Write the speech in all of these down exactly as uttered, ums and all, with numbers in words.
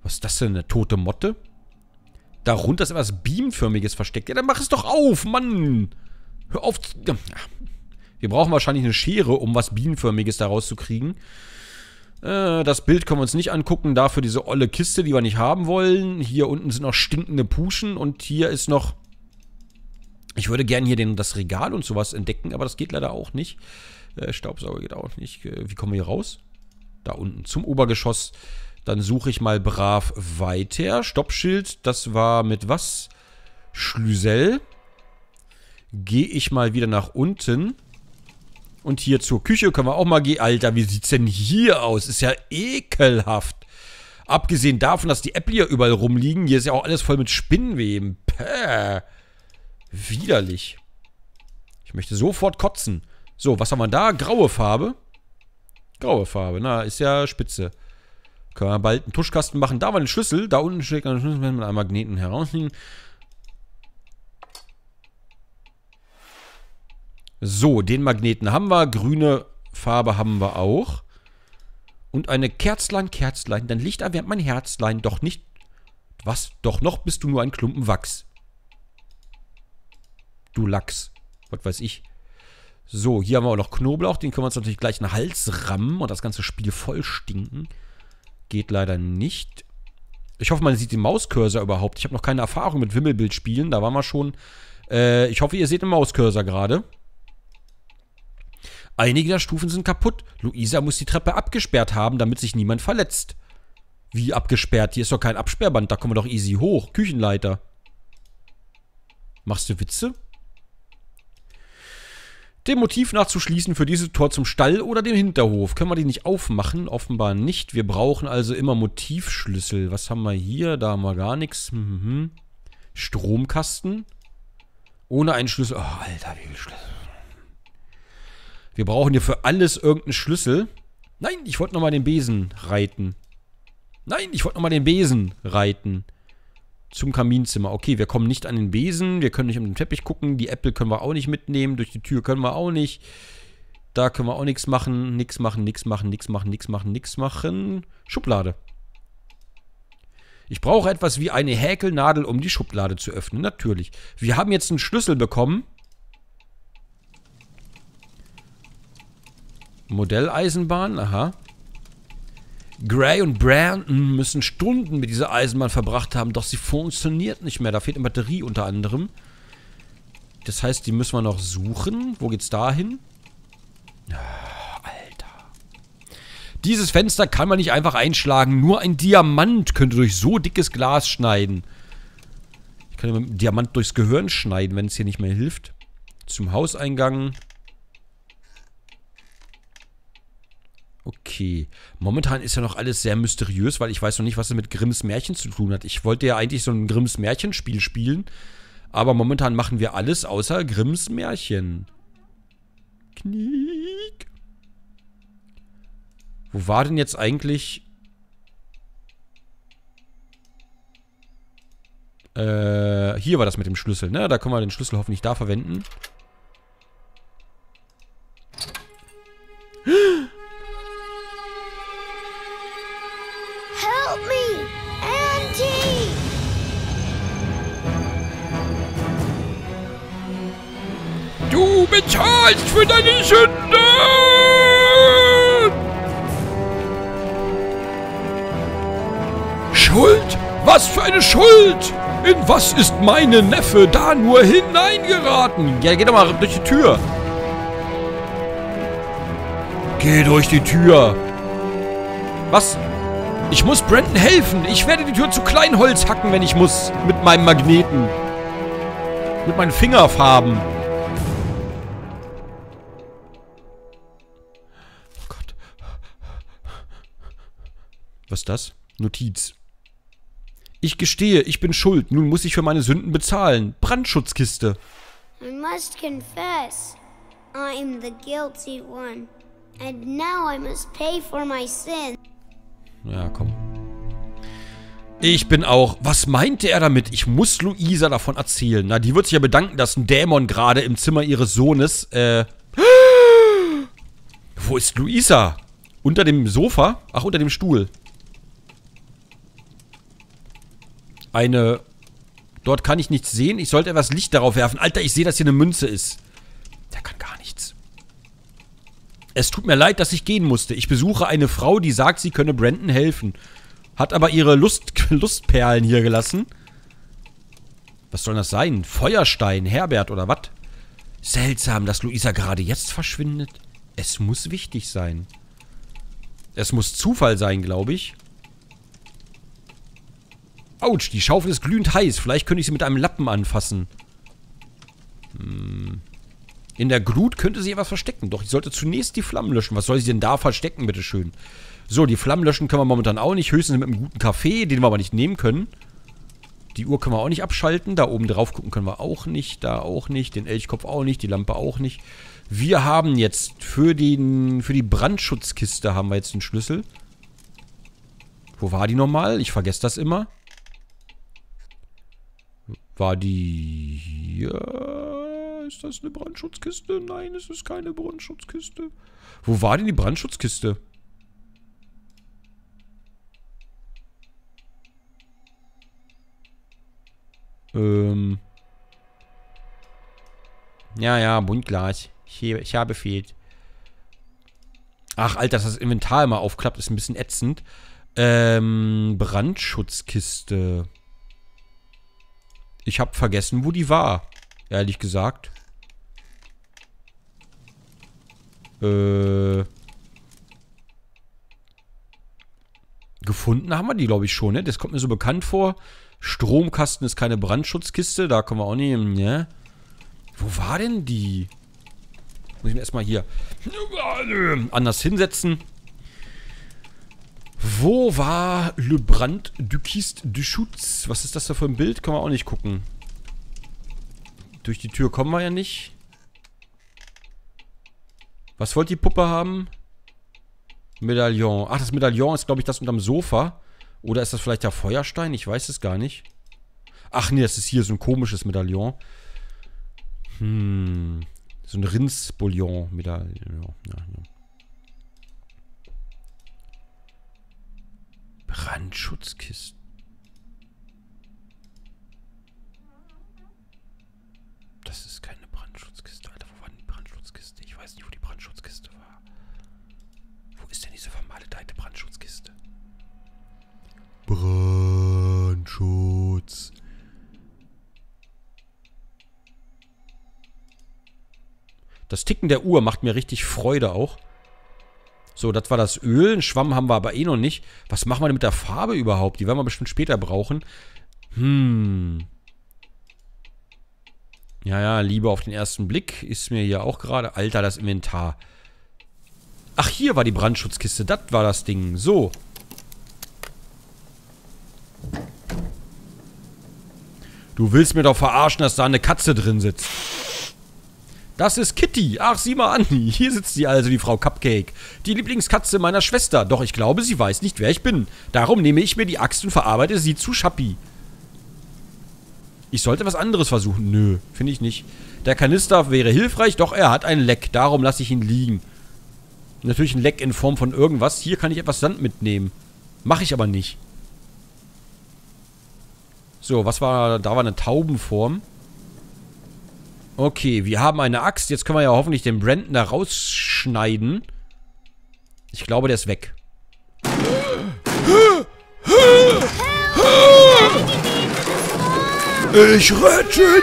Was ist das denn? Eine tote Motte? Darunter ist etwas Beamförmiges versteckt. Ja, dann mach es doch auf, Mann! Hör auf. Ja. Wir brauchen wahrscheinlich eine Schere, um was Bienenförmiges da rauszukriegen. Äh, das Bild können wir uns nicht angucken. Dafür diese olle Kiste, die wir nicht haben wollen. Hier unten sind noch stinkende Puschen. Und hier ist noch... Ich würde gerne hier den, das Regal und sowas entdecken, aber das geht leider auch nicht. Äh, Staubsauger geht auch nicht. Äh, wie kommen wir hier raus? Da unten zum Obergeschoss. Dann suche ich mal brav weiter. Stoppschild, das war mit was? Schlüssel. Gehe ich mal wieder nach unten. Und hier zur Küche können wir auch mal gehen. Alter, wie sieht's denn hier aus? Ist ja ekelhaft. Abgesehen davon, dass die Äpfel hier überall rumliegen. Hier ist ja auch alles voll mit Spinnweben. Päh. Widerlich. Ich möchte sofort kotzen. So, was haben wir da? Graue Farbe. Graue Farbe, na, ist ja spitze. Können wir bald einen Tuschkasten machen. Da war ein Schlüssel. Da unten steckt ein Schlüssel, wenn wir mit einem Magneten herausnehmen. So, den Magneten haben wir. Grüne Farbe haben wir auch. Und eine Kerzlein, Kerzlein. Dann Licht erwärmt mein Herzlein. Doch nicht... Was? Doch noch bist du nur ein Klumpen Wachs. Du Lachs. Was weiß ich. So, hier haben wir auch noch Knoblauch. Den können wir uns natürlich gleich in den Hals rammen und das ganze Spiel voll stinken. Geht leider nicht. Ich hoffe, man sieht den Mauscursor überhaupt. Ich habe noch keine Erfahrung mit Wimmelbildspielen. Da waren wir schon. Äh, ich hoffe, ihr seht den Mauscursor gerade. Einige der Stufen sind kaputt. Luisa muss die Treppe abgesperrt haben, damit sich niemand verletzt. Wie abgesperrt? Hier ist doch kein Absperrband. Da kommen wir doch easy hoch. Küchenleiter. Machst du Witze? Dem Motiv nachzuschließen für dieses Tor zum Stall oder dem Hinterhof. Können wir die nicht aufmachen? Offenbar nicht. Wir brauchen also immer Motivschlüssel. Was haben wir hier? Da haben wir gar nichts. Mhm. Stromkasten. Ohne einen Schlüssel. Oh, Alter, wie viel Schlüssel. Wir brauchen hier für alles irgendeinen Schlüssel. Nein, ich wollte nochmal den Besen reiten. Nein, ich wollte nochmal den Besen reiten. Zum Kaminzimmer. Okay, wir kommen nicht an den Besen. Wir können nicht um den Teppich gucken. Die Äpfel können wir auch nicht mitnehmen. Durch die Tür können wir auch nicht. Da können wir auch nichts machen. Nichts machen, nichts machen, nichts machen, nichts machen, nichts machen. Schublade. Ich brauche etwas wie eine Häkelnadel, um die Schublade zu öffnen. Natürlich. Wir haben jetzt einen Schlüssel bekommen. Modelleisenbahn. Aha. Gray und Brandon müssen Stunden mit dieser Eisenbahn verbracht haben, doch sie funktioniert nicht mehr. Da fehlt eine Batterie unter anderem. Das heißt, die müssen wir noch suchen. Wo geht's da hin? Alter. Dieses Fenster kann man nicht einfach einschlagen. Nur ein Diamant könnte durch so dickes Glas schneiden. Ich kann mit dem Diamant durchs Gehirn schneiden, wenn es hier nicht mehr hilft. Zum Hauseingang. Okay. Momentan ist ja noch alles sehr mysteriös, weil ich weiß noch nicht, was es mit Grimms Märchen zu tun hat. Ich wollte ja eigentlich so ein Grimms Märchenspiel spielen, aber momentan machen wir alles außer Grimms Märchen. Kniek. Wo war denn jetzt eigentlich... Äh, hier war das mit dem Schlüssel, ne? Da können wir den Schlüssel hoffentlich da verwenden. Du bezahlst für deine Sünden! Schuld? Was für eine Schuld? In was ist meine Neffe da nur hineingeraten? Ja, geh doch mal durch die Tür. Geh durch die Tür. Was? Ich muss Brandon helfen. Ich werde die Tür zu Kleinholz hacken, wenn ich muss. Mit meinem Magneten. Mit meinen Fingerfarben. Was ist das? Notiz. Ich gestehe, ich bin schuld. Nun muss ich für meine Sünden bezahlen. Brandschutzkiste. I must confess. I am the guilty one. And now I must pay for my sin. Ja, komm. Ich bin auch... Was meinte er damit? Ich muss Luisa davon erzählen. Na, die wird sich ja bedanken, dass ein Dämon gerade im Zimmer ihres Sohnes... Äh... Wo ist Luisa? Unter dem Sofa? Ach, unter dem Stuhl. Eine... Dort kann ich nichts sehen. Ich sollte etwas Licht darauf werfen. Alter, ich sehe, dass hier eine Münze ist. Der kann gar nichts. Es tut mir leid, dass ich gehen musste. Ich besuche eine Frau, die sagt, sie könne Brandon helfen. Hat aber ihre Lust, Lustperlen hier gelassen. Was soll das sein? Feuerstein, Herbert oder was? Seltsam, dass Luisa gerade jetzt verschwindet. Es muss wichtig sein. Es muss Zufall sein, glaube ich. Autsch, die Schaufel ist glühend heiß. Vielleicht könnte ich sie mit einem Lappen anfassen. Hm. In der Glut könnte sie etwas verstecken. Doch ich sollte zunächst die Flammen löschen. Was soll sie denn da verstecken, bitteschön? So, die Flammen löschen können wir momentan auch nicht. Höchstens mit einem guten Kaffee, den wir aber nicht nehmen können. Die Uhr können wir auch nicht abschalten. Da oben drauf gucken können wir auch nicht. Da auch nicht. Den Elchkopf auch nicht. Die Lampe auch nicht. Wir haben jetzt für, den, für die Brandschutzkiste haben wir jetzt den Schlüssel. Wo war die nochmal? Ich vergesse das immer. War die hier? Ist das eine Brandschutzkiste? Nein, es ist keine Brandschutzkiste. Wo war denn die Brandschutzkiste? Ähm. Ja, ja, Buntglas. Ich, ich habe fehlt. Ach, Alter, dass das Inventar immer aufklappt, ist ein bisschen ätzend. Ähm, Brandschutzkiste. Ich habe vergessen, wo die war. Ehrlich gesagt. Äh. Gefunden haben wir die, glaube ich, schon, ne? Das kommt mir so bekannt vor. Stromkasten ist keine Brandschutzkiste. Da können wir auch nicht, ne? Wo war denn die? Muss ich mir erstmal hier anders hinsetzen. Wo war Le Brand du Kiste du Schutz? Was ist das da für ein Bild? Können wir auch nicht gucken. Durch die Tür kommen wir ja nicht. Was wollte die Puppe haben? Medaillon. Ach, das Medaillon ist, glaube ich, das unterm Sofa. Oder ist das vielleicht der Feuerstein? Ich weiß es gar nicht. Ach nee, das ist hier so ein komisches Medaillon. Hm. So ein Rindsbouillon-Medaillon. Ja, ja. Brandschutzkiste. Das ist keine Brandschutzkiste. Alter, wo war denn die Brandschutzkiste? Ich weiß nicht, wo die Brandschutzkiste war. Wo ist denn diese vermaledeite Brandschutzkiste? Brandschutz. Das Ticken der Uhr macht mir richtig Freude auch. So, das war das Öl. Einen Schwamm haben wir aber eh noch nicht. Was machen wir denn mit der Farbe überhaupt? Die werden wir bestimmt später brauchen. Hm. Ja, ja, Liebe auf den ersten Blick ist mir hier auch gerade. Alter, das Inventar. Ach, hier war die Brandschutzkiste. Das war das Ding. So. Du willst mir doch verarschen, dass da eine Katze drin sitzt. Das ist Kitty. Ach, sieh mal an. Hier sitzt sie also, die Frau Cupcake. Die Lieblingskatze meiner Schwester. Doch ich glaube, sie weiß nicht, wer ich bin. Darum nehme ich mir die Axt und verarbeite sie zu Schappi. Ich sollte was anderes versuchen. Nö, finde ich nicht. Der Kanister wäre hilfreich, doch er hat ein Leck. Darum lasse ich ihn liegen. Natürlich ein Leck in Form von irgendwas. Hier kann ich etwas Sand mitnehmen. Mache ich aber nicht. So, was war... Da war eine Taubenform. Okay, wir haben eine Axt. Jetzt können wir ja hoffentlich den Brandon da rausschneiden. Ich glaube, der ist weg. Ich rette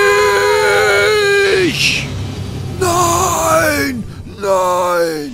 dich! Nein! Nein!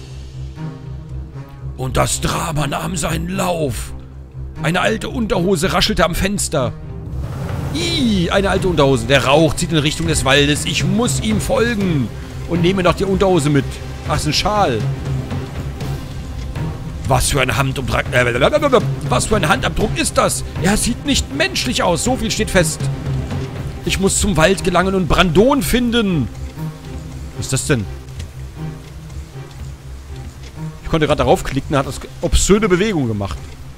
Und das Drama nahm seinen Lauf. Eine alte Unterhose raschelte am Fenster. Ih, eine alte Unterhose. Der Rauch zieht in Richtung des Waldes. Ich muss ihm folgen. Und nehme noch die Unterhose mit. Ach, ist ein Schal. Was für ein Handabdruck. Äh, was für ein Handabdruck ist das? Er sieht nicht menschlich aus. So viel steht fest. Ich muss zum Wald gelangen und Brandon finden. Was ist das denn? Ich konnte gerade darauf klicken, hat das obszöne Bewegung gemacht.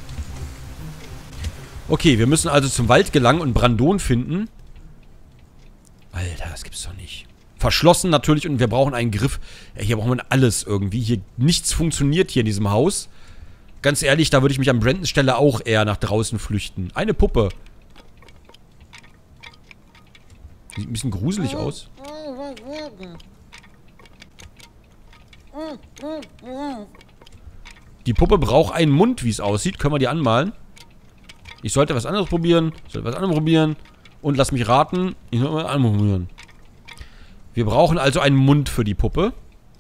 Okay, wir müssen also zum Wald gelangen und Brandon finden. Alter, das gibt's doch nicht. Verschlossen natürlich und wir brauchen einen Griff. Ja, hier brauchen wir alles irgendwie. Hier nichts funktioniert hier in diesem Haus. Ganz ehrlich, da würde ich mich an Brandons Stelle auch eher nach draußen flüchten. Eine Puppe. Sieht ein bisschen gruselig aus. Die Puppe braucht einen Mund, wie es aussieht. Können wir die anmalen? Ich sollte was anderes probieren. Ich sollte was anderes probieren. Und lass mich raten. Ich soll was anderes probieren. Wir brauchen also einen Mund für die Puppe.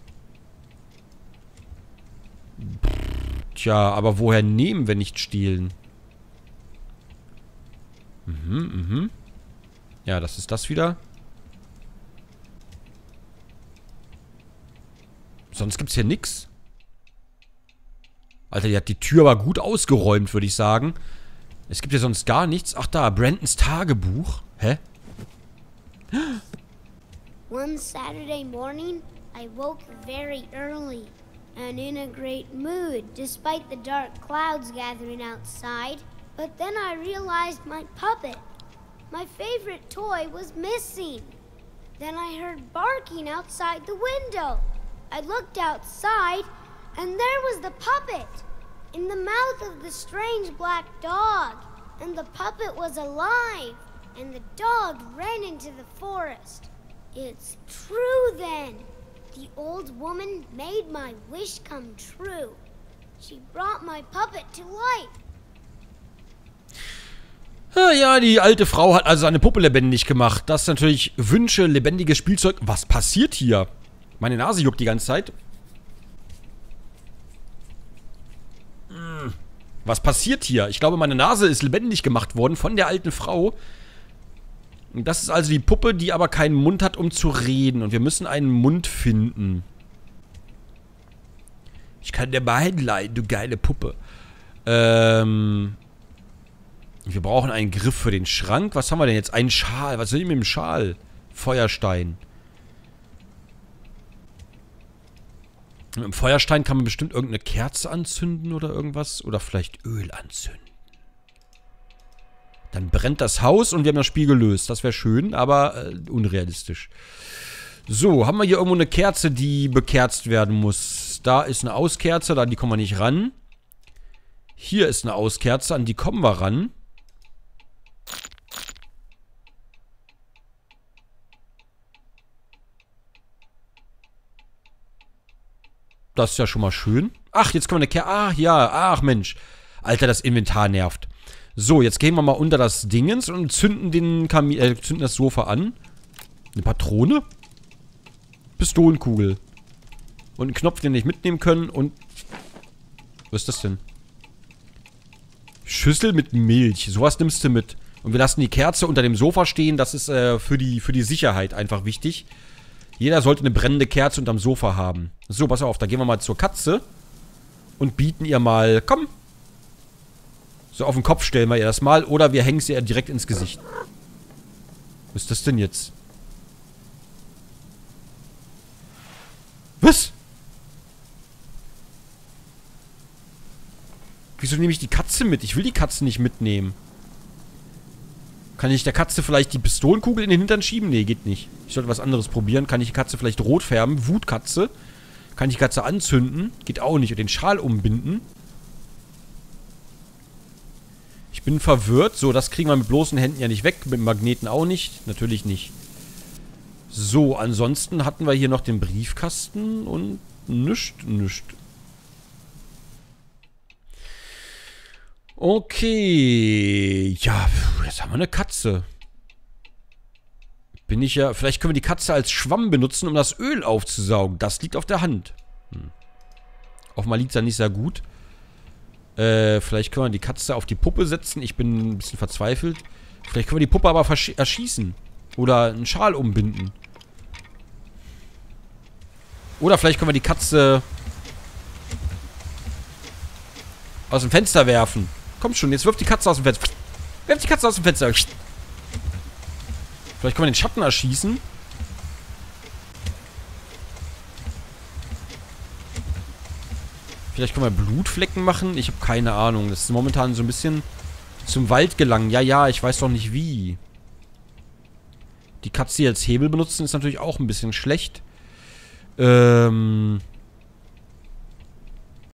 Tja, aber woher nehmen, wenn nicht stehlen? Mhm, mhm. Ja, das ist das wieder. Sonst gibt's hier nix. Alter, die hat die Tür aber gut ausgeräumt, würde ich sagen. Es gibt hier sonst gar nichts. Ach da, Brandons Tagebuch. Hä? One Saturday morning, I woke very early and in a great mood despite the dark clouds gathering outside. But then I realized my puppet, my favorite toy, was missing. Then I heard barking outside the window. I looked outside and there was the puppet in the mouth of the strange black dog. And the puppet was alive and the dog ran into the forest. It's true then. The old woman made my wish come true. She brought my puppet to life. Ja, ja, die alte Frau hat also eine Puppe lebendig gemacht. Das ist natürlich Wünsche, lebendiges Spielzeug. Was passiert hier? Meine Nase juckt die ganze Zeit. Was passiert hier? Ich glaube, meine Nase ist lebendig gemacht worden von der alten Frau. Das ist also die Puppe, die aber keinen Mund hat, um zu reden. Und wir müssen einen Mund finden. Ich kann dir mal hinleihen, du geile Puppe. Ähm... Wir brauchen einen Griff für den Schrank. Was haben wir denn jetzt? Ein Schal. Was will ich mit dem Schal? Feuerstein. Mit dem Feuerstein kann man bestimmt irgendeine Kerze anzünden oder irgendwas. Oder vielleicht Öl anzünden. Dann brennt das Haus und wir haben das Spiel gelöst. Das wäre schön, aber äh, unrealistisch. So, haben wir hier irgendwo eine Kerze, die bekerzt werden muss. Da ist eine Auskerze, an die kommen wir nicht ran. Hier ist eine Auskerze, an die kommen wir ran. Das ist ja schon mal schön. Ach, jetzt können wir eine Kerze. Ach, ja. Ach, Mensch. Alter, das Inventar nervt. So, jetzt gehen wir mal unter das Dingens und zünden, den Kamin, äh, zünden das Sofa an. Eine Patrone? Pistolenkugel. Und einen Knopf, den wir nicht mitnehmen können. Und... Was ist das denn? Schüssel mit Milch. Sowas nimmst du mit. Und wir lassen die Kerze unter dem Sofa stehen. Das ist äh, für die, für die Sicherheit einfach wichtig. Jeder sollte eine brennende Kerze unterm Sofa haben. So, pass auf, da gehen wir mal zur Katze. Und bieten ihr mal, komm. So auf den Kopf stellen wir ihr das mal. Oder wir hängen sie ihr direkt ins Gesicht. Was ist das denn jetzt? Was? Wieso nehme ich die Katze mit? Ich will die Katze nicht mitnehmen. Kann ich der Katze vielleicht die Pistolenkugel in den Hintern schieben? Nee, geht nicht. Ich sollte was anderes probieren. Kann ich die Katze vielleicht rot färben? Wutkatze. Kann ich die Katze anzünden? Geht auch nicht. Und den Schal umbinden. Ich bin verwirrt. So, das kriegen wir mit bloßen Händen ja nicht weg. Mit Magneten auch nicht. Natürlich nicht. So, ansonsten hatten wir hier noch den Briefkasten und nischt, nischt. Okay. Ja, jetzt haben wir eine Katze. Bin ich ja... Vielleicht können wir die Katze als Schwamm benutzen, um das Öl aufzusaugen. Das liegt auf der Hand. Hm. Offenbar liegt es ja nicht sehr gut. Äh, vielleicht können wir die Katze auf die Puppe setzen. Ich bin ein bisschen verzweifelt. Vielleicht können wir die Puppe aber erschießen. Oder einen Schal umbinden. Oder vielleicht können wir die Katze aus dem Fenster werfen. Komm schon, jetzt wirft die Katze aus dem Fenster. Wirft die Katze aus dem Fenster. Vielleicht können wir den Schatten erschießen. Vielleicht können wir Blutflecken machen. Ich habe keine Ahnung. Das ist momentan so ein bisschen zum Wald gelangen. Ja, ja, ich weiß doch nicht wie. Die Katze hier als Hebel benutzen ist natürlich auch ein bisschen schlecht. Ähm...